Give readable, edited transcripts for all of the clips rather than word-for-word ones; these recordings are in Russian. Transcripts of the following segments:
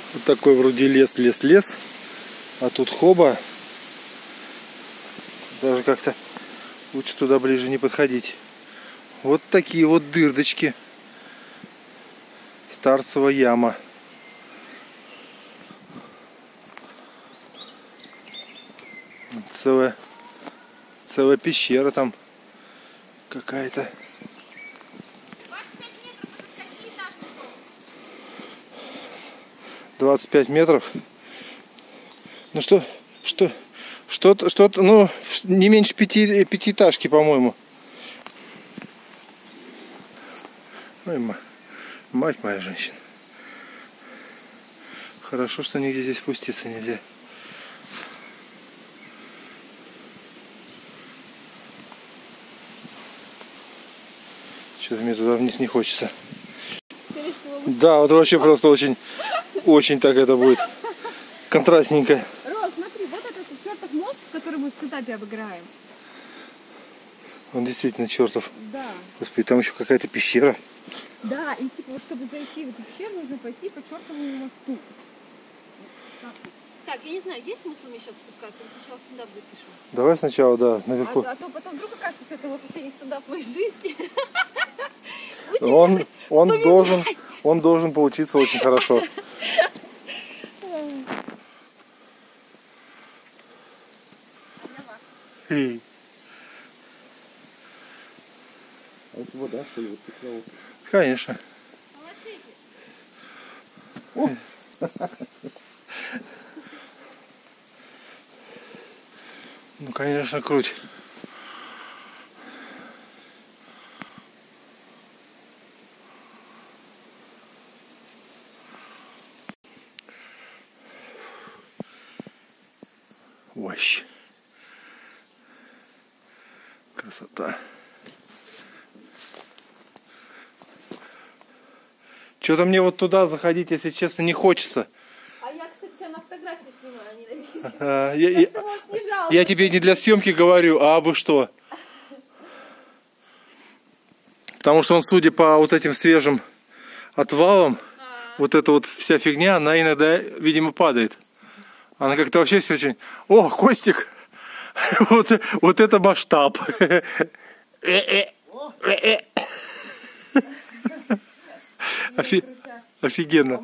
Вот такой вроде лес, а тут хоба. Даже как-то лучше туда ближе не подходить. Вот такие вот дырдочки. Старцева яма. Целая пещера там какая-то. 25 метров. Ну что-то, ну, не меньше пятиэтажки, по-моему. Ой, мать моя женщина. Хорошо, что нигде здесь спуститься нельзя. Что-то мне туда вниз не хочется. Да, вот вообще просто очень так это будет контрастненько. Рос, смотри, вот этот чертов мост, который мы в стендапе обыграем. Он действительно чертов. Да. Господи, там еще какая-то пещера. Да, и типа вот чтобы зайти в эту пещеру, нужно пойти по чертовому мосту. Так, я не знаю, есть смысл мне сейчас спускаться, или сначала стендап запишу? Давай сначала, да, наверху. А то потом вдруг окажется, что это мой последний стендап в моей жизни. Он должен получиться очень хорошо. А это вода, что ли, вот такая? Конечно. Ну, конечно, круть. Вообще. Красота. Что-то мне вот туда заходить, если честно, не хочется. А я, кстати, тебя на фотографию снимаю, а не на видео. Я тебе не для съемки говорю, а абы что. Потому что он, судя по вот этим свежим отвалам, вот эта вот вся фигня, она иногда, видимо, падает. Она как-то вообще все очень... О, Костик! Вот это масштаб! Офигенно.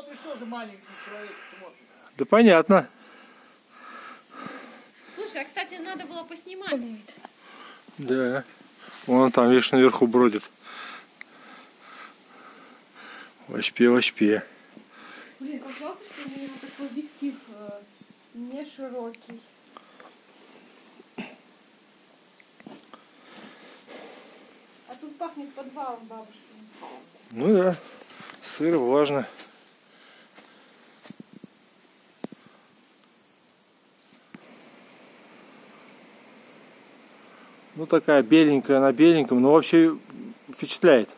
Да понятно. Слушай, а кстати, надо было поснимать. Да. Вон там, видишь, наверху бродит. Вошпе. Блин, как жалко, что у меня такой объектив не широкий. А тут пахнет подвалом бабушки. Ну да, сыр влажно. Ну такая беленькая на беленьком, но вообще впечатляет.